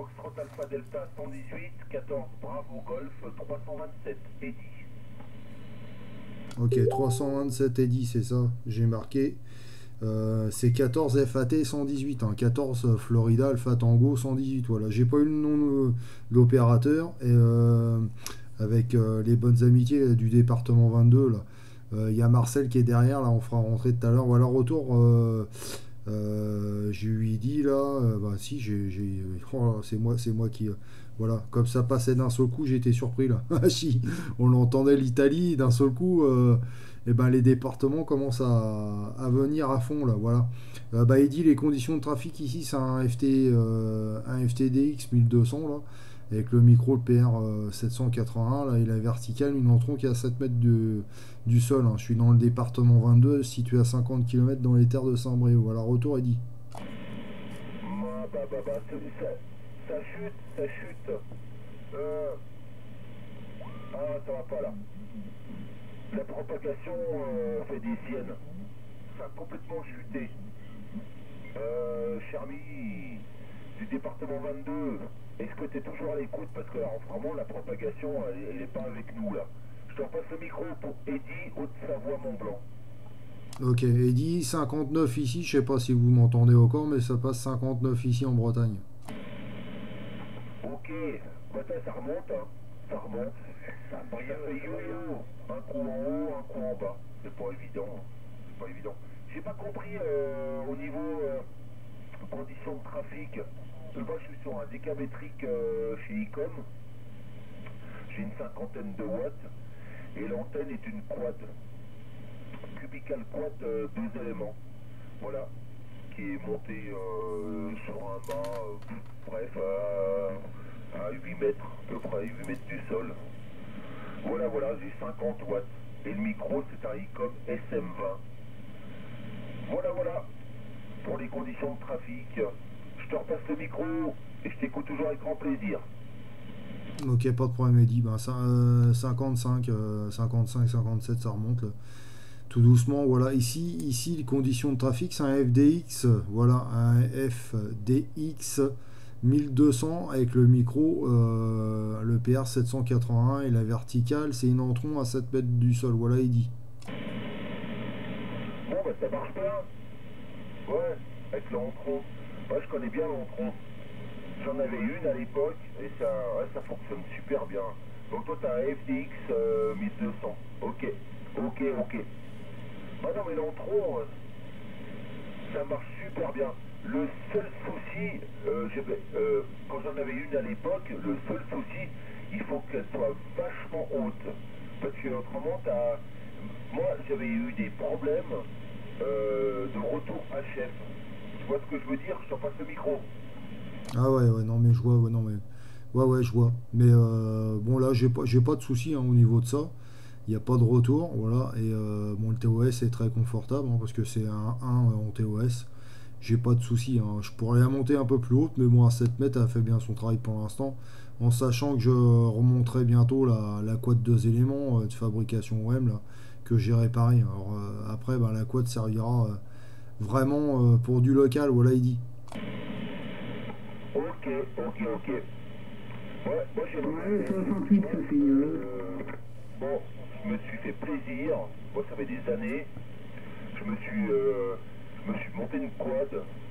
Foxtrot Alpha Delta 118, 14 Bravo Golf 327 Eddy. Ok, 327 Eddy, c'est ça, j'ai marqué. C'est 14 FAT 118, hein, 14 Florida Alpha Tango 118. Voilà, j'ai pas eu le nom de l'opérateur. Et avec les bonnes amitiés du département 22, là. Il y a Marcel qui est derrière, là, on fera rentrer tout à l'heure. Voilà, retour. Je lui ai dit là, bah si, oh, c'est moi qui, voilà, comme ça passait d'un seul coup, j'étais surpris là. Ah, si, on entendait l'Italie d'un seul coup, et ben les départements commencent à venir à fond là, voilà. Bah il dit les conditions de trafic ici, c'est un FTDX 1200 là, avec le micro, le PR 781 là, et la verticale, une Entron qui est à 7 mètres du sol, hein. Je suis dans le département 22, situé à 50 km dans les terres de Saint-Bréau. Voilà, retour est dit. Ça chute, ça chute. Ah, ça va pas là. La propagation fait des siennes. Ça a complètement chuté. Chermi, du département 22, est-ce que tu es toujours à l'écoute? Parce que alors, vraiment, la propagation, elle n'est pas avec nous là. Je te repasse le micro pour Eddy, Haute-Savoie, Mont-Blanc. Ok, Eddy, 59 ici, je sais pas si vous m'entendez encore, mais ça passe 59 ici en Bretagne. Ok, bah ça remonte, hein. Ça remonte. Ça fait yo-yo. Un coup en haut, un coup en bas. C'est pas évident. Hein. C'est pas évident. J'ai pas compris au niveau conditions de trafic. Moi, je suis sur un décamétrique chez ICOM. J'ai une cinquantaine de watts. Et l'antenne est une quad. Cubical quad, 2 éléments. Voilà. Qui est montée sur un mât, bref, à 8 mètres, à peu près 8 mètres du sol. Voilà, j'ai 50 watts. Et le micro, c'est un ICOM SM20. Voilà, pour les conditions de trafic. Je te repasse le micro et je t'écoute toujours avec grand plaisir. Ok, pas de problème, Eddy. Ben, 55, 57, ça remonte là. Tout doucement, voilà. Ici, les conditions de trafic, c'est un FDX, voilà, un FDX 1200 avec le micro, le PR 781 et la verticale, c'est une Entron à 7 mètres du sol. Voilà, Eddy. Bon, bah ça marche bien. Ouais, avec l'Entron. Moi, je connais bien l'Entron. J'en avais une à l'époque et ça fonctionne super bien. Donc toi, tu as un FDX 1200. Ok. Ah non, mais l'Entron, ça marche super bien. Le seul souci, quand j'en avais une à l'époque, le seul souci, il faut qu'elle soit vachement haute. Parce que autrement, moi, j'avais eu des problèmes de retour HF. Tu vois ce que je veux dire? Je te passe le micro. Ah ouais, non, mais je vois, ouais, non, mais. Ouais, je vois. Mais bon, là, j'ai pas de soucis, hein, au niveau de ça. Il n'y a pas de retour, voilà. Et bon, le TOS est très confortable, hein, parce que c'est un 1 en TOS. J'ai pas de soucis, hein. Je pourrais la monter un peu plus haute, mais bon, à 7 mètres, elle fait bien son travail pour l'instant. En sachant que je remonterai bientôt la quad 2 éléments de fabrication OM, là, que j'ai réparé. Alors après, ben, la quad servira vraiment pour du local, voilà, il dit. Ok. Ouais, moi j'ai... Ouais, 68, ça fait... Bon, je me suis fait plaisir. Moi, ça fait des années. Je me suis monté une quad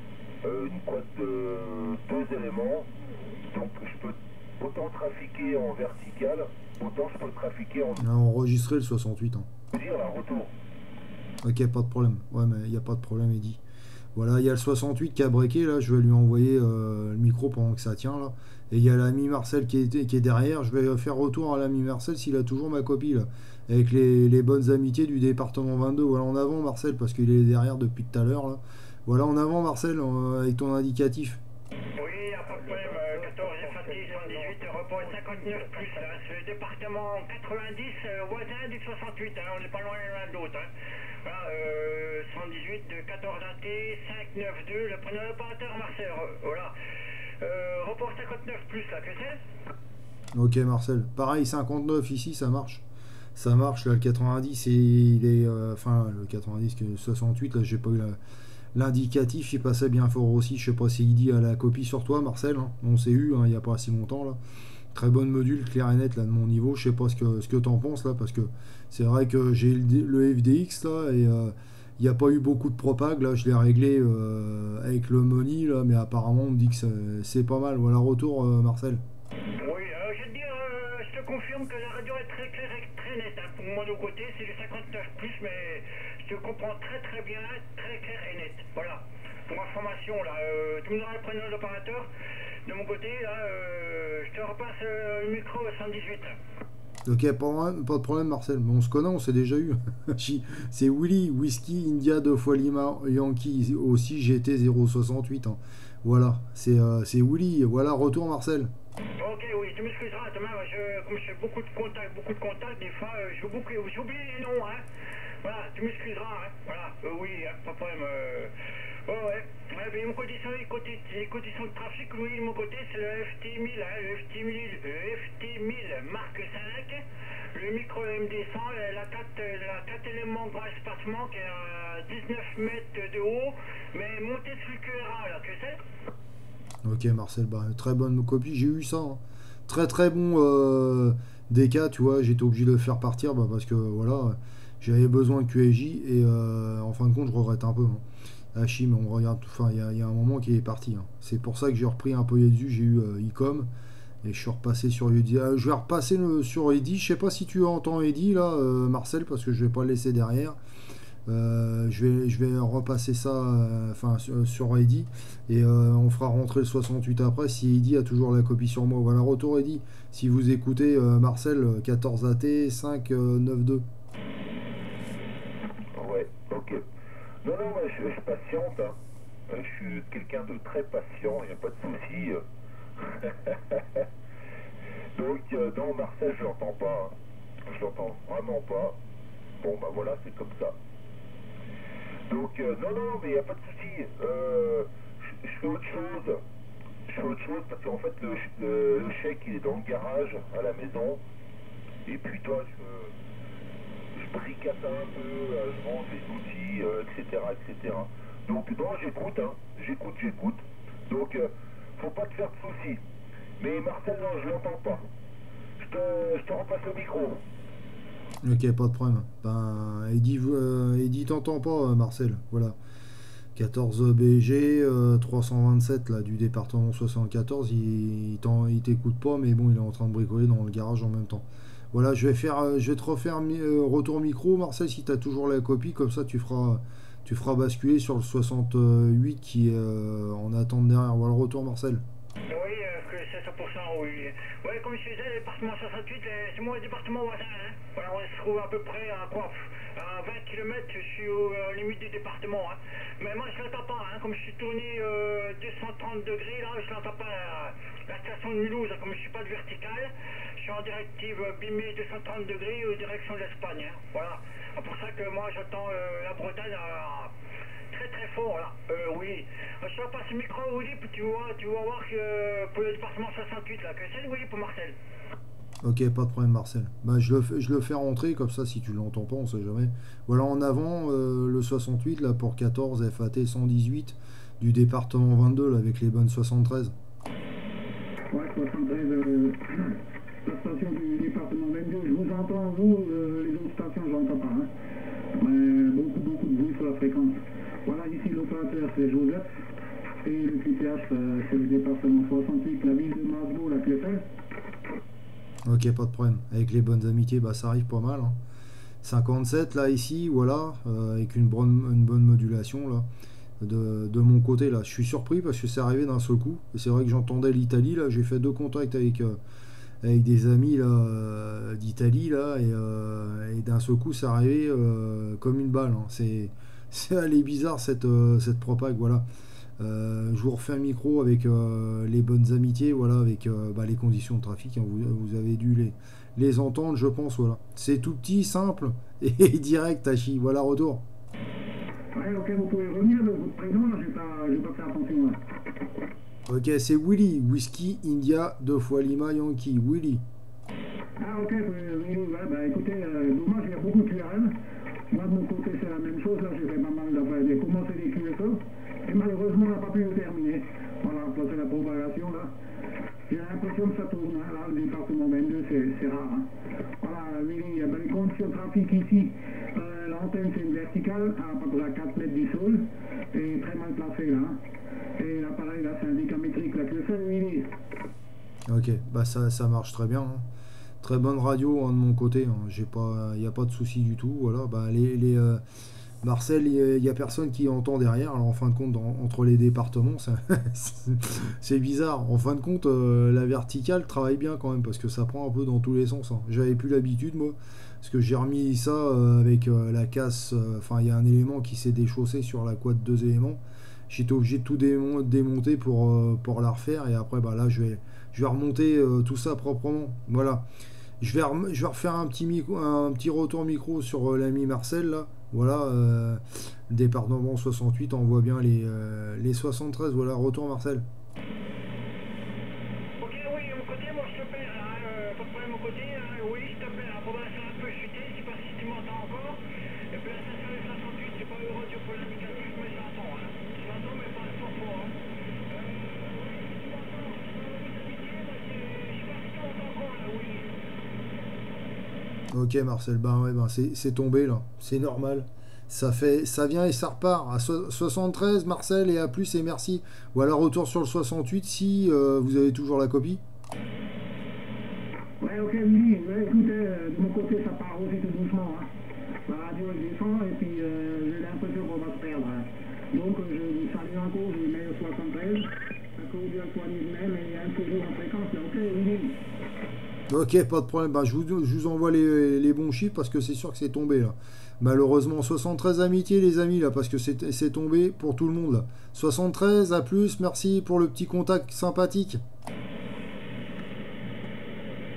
de 2 éléments. Donc, je peux autant trafiquer en vertical, autant je peux trafiquer en... On a enregistré le 68, hein. dire un retour. Ok, pas de problème. Ouais, mais il n'y a pas de problème, Eddy. Voilà, il y a le 68 qui a breaké, là, je vais lui envoyer le micro pendant que ça tient, là. Et il y a l'ami Marcel qui est derrière, je vais faire retour à l'ami Marcel s'il a toujours ma copie, là. Avec les bonnes amitiés du département 22. Voilà, en avant, Marcel, parce qu'il est derrière depuis tout à l'heure, là. Voilà, en avant, Marcel, avec ton indicatif. Oui, y a pas de problème. 14 FAT 118, repos 59 plus, là. C'est le département 90, voisin du 68, hein. On n'est pas loin l'un de l'autre, hein. Voilà, 118 de 14 AT, 592, le prénom de l'opérateur Marcel, voilà. Report 59 plus, là, que c'est? Ok, Marcel. Pareil, 59 ici, ça marche. Ça marche, là, le 90, et il est... enfin, le 90, que le 68, là, j'ai pas eu l'indicatif il passait bien fort aussi. Je sais pas si il dit à la copie sur toi, Marcel, hein. On s'est eu hein, il n'y a pas si longtemps là. Très bonne module, clair et net là de mon niveau. Je sais pas ce que t'en penses là, parce que c'est vrai que j'ai le FDX là et il n'y a pas eu beaucoup de propag là. Je l'ai réglé avec le Money là, mais apparemment on me dit que c'est pas mal. Voilà, retour Marcel. Oui, je veux dire, je te confirme que la radio est très claire et très nette. Hein. Pour moi, de côté, c'est du 59+, mais je te comprends très très bien, très clair et net. Voilà. Pour information, là, tu me donneras le prénom de l'opérateur. De mon côté, là, je te repasse le micro 118. Ok, pas de problème Marcel, mais on se connaît, on s'est déjà eu. C'est Willy, Whisky, India 2 fois Lima, Yankee, aussi GT 068. Hein. Voilà, c'est Willy, voilà, retour Marcel. Ok, oui, tu m'excuseras, demain, comme j'ai beaucoup de contacts, des fois, j'oublie les noms, hein. Voilà, tu m'excuseras, hein. Voilà, oui, hein, pas de problème. Ouais. Mais mon côté, les conditions de trafic, oui, de mon côté, c'est le FT1000, hein, le FT1000 Mark 5, le micro MD100, la 4 éléments grand espacement qui est à 19 mètres de haut, mais monté sur le QRA, là, que c'est? Ok Marcel, bah, très bonne copie, j'ai eu ça. Hein. Très bon DK, tu vois, j'étais obligé de le faire partir bah, parce que voilà, j'avais besoin de QSJ et en fin de compte je regrette un peu. Hein. Hachim, on regarde, enfin il y a un moment qui est parti. Hein. C'est pour ça que j'ai repris un peu Yedu, j'ai eu Ecom et je suis repassé sur Yedi. Je vais repasser sur Eddy, je sais pas si tu entends Eddy là, Marcel, parce que je vais pas le laisser derrière. Je vais repasser ça sur Eddy et on fera rentrer le 68 après si Eddy a toujours la copie sur moi. Voilà, retour Eddy. Si vous écoutez Marcel 14 AT 592. Ouais, ok. Non, je patiente. Hein. Je suis quelqu'un de très patient, il n'y a pas de souci. Donc, non, Marcel, je l'entends pas. Hein. Je l'entends vraiment pas. Bon, bah voilà, c'est comme ça. Donc, non, mais il n'y a pas de souci. Je fais autre chose. Je fais autre chose parce qu'en fait, le chèque, il est dans le garage, à la maison. Et puis toi, je tricasse un peu, je range les outils, etc. Donc, non, j'écoute, hein. J'écoute. Donc, faut pas te faire de soucis. Mais Marcel, non, je l'entends pas. Je te repasse le micro. Ok, pas de problème. Ben, Eddy t'entend pas, Marcel. Voilà. 14 BG, 327 là, du département 74. Il t'écoute pas, mais bon, il est en train de bricoler dans le garage en même temps. Voilà, je vais te refaire retour micro, Marcel, si tu as toujours la copie. Comme ça, tu feras basculer sur le 68 qui est en attente derrière. Voilà, retour, Marcel. Oui, que c'est 100%, oui. Ouais, comme je disais, le département 68, c'est mon département voisin. Hein. Voilà, on se trouve à peu près à 20 km, je suis aux limites du département. Hein. Mais moi, je l'entends pas. Hein. Comme je suis tourné 230 degrés, là, je l'entends pas. La station de Mulhouse, comme je suis pas de verticale, je suis en directive BIME 230 degrés direction de l'Espagne. Hein. Voilà. C'est pour ça que moi, j'entends la Bretagne très fort là. Oui. Je te repasse le micro, Willy, puis tu vas voir que pour le département 68 là, que c'est Willy pour Marcel. Ok, pas de problème, Marcel. Bah, je le fais rentrer, comme ça, si tu l'entends pas, on sait jamais. Voilà, en avant, le 68, là, pour 14, FAT 118, du département 22, là, avec les bonnes 73. Ouais, 73, la station du département 22. Je vous entends, vous, les autres stations, je n'entends pas. Hein. Mais beaucoup de bruit sur la fréquence. Voilà, ici, l'opérateur, c'est Joseph. Et le QTH, c'est le département 68, la ville de Masbourg, la QFL. Ok, pas de problème. Avec les bonnes amitiés, bah ça arrive pas mal. Hein. 57 là ici, voilà, avec une bonne modulation là. De mon côté là, je suis surpris parce que c'est arrivé d'un seul coup. Et c'est vrai que j'entendais l'Italie là, j'ai fait 2 contacts avec des amis là d'Italie là et d'un seul coup c'est arrivé comme une balle. Hein. C'est allé bizarre cette propague, voilà. Je vous refais un micro avec les bonnes amitiés, voilà, avec les conditions de trafic. Hein, vous avez dû les entendre, je pense, voilà. C'est tout petit, simple et direct, Tachi. Voilà, retour. Ouais, ok, vous pouvez revenir de votre prénom, là, je vais pas faire attention, là. Ok, c'est Willy, Whisky, India, 2 fois Lima, Yankee, Willy. Ah, ok, oui, ouais, bah écoutez, dommage, il y a beaucoup de QRM. Moi, de mon côté, c'est la même chose, là, j'ai fait pas mal d'affaires. J'ai commencé des QSO. malheureusement, on n'a pas pu le terminer. Voilà, ça c'est la propagation là. J'ai l'impression que ça tourne, hein. Là, le département 22, c'est rare. Hein. Voilà, Willy, ben, les conditions de trafic ici, l'antenne c'est une verticale, à peu près à 4 mètres du sol, et très mal placée là. Hein. Et l'appareil là, c'est un décamétrique là, que le fait, Willy. Ok, bah ça marche très bien. Hein. Très bonne radio hein, de mon côté. Hein. Il n'y a pas de souci du tout. Voilà, bah, Marcel, il n'y a personne qui entend derrière. Alors en fin de compte, entre les départements, c'est bizarre. En fin de compte, la verticale travaille bien quand même parce que ça prend un peu dans tous les sens. Hein. J'avais plus l'habitude moi, parce que j'ai remis ça avec la casse. Enfin, il y a un élément qui s'est déchaussé sur la quad 2 éléments. J'étais obligé de tout démonter pour la refaire et après, bah là, je vais remonter tout ça proprement. Voilà. Je vais refaire un petit retour micro sur l'ami Marcel là. Voilà, département 68, on voit bien les 73. Voilà, retour Marcel. Ok, oui, de mon côté, moi je te perds, hein, pas de problème de mon côté, hein, oui, je te perds. Bon, ben, c'est un peu chuté, je sais pas si tu m'entends encore. Et puis là, ça sur les 68, j'ai pas eu radio pour l'indicatif, mais j'entends, hein. J'entends, mais pas trop fort, hein. Ok Marcel, c'est tombé là, c'est normal. Ça vient et ça repart. À 73 Marcel et à plus et merci. Ou alors retour sur le 68 si vous avez toujours la copie. Ouais, ok, Willy, ouais, écoute, de mon côté ça part aussi tout doucement. Hein. La radio elle descend et puis j'ai l'impression qu'on va se perdre. Hein. Donc je vous salue encore, je vous mets au 73. À cause de la poignée de même et il y a un toujours en fréquence là, ok Willy. Ok, pas de problème. Bah, je vous envoie les bons chiffres parce que c'est sûr que c'est tombé là. Malheureusement, 73 amitiés les amis là parce que c'est tombé pour tout le monde là. 73 à plus, merci pour le petit contact sympathique.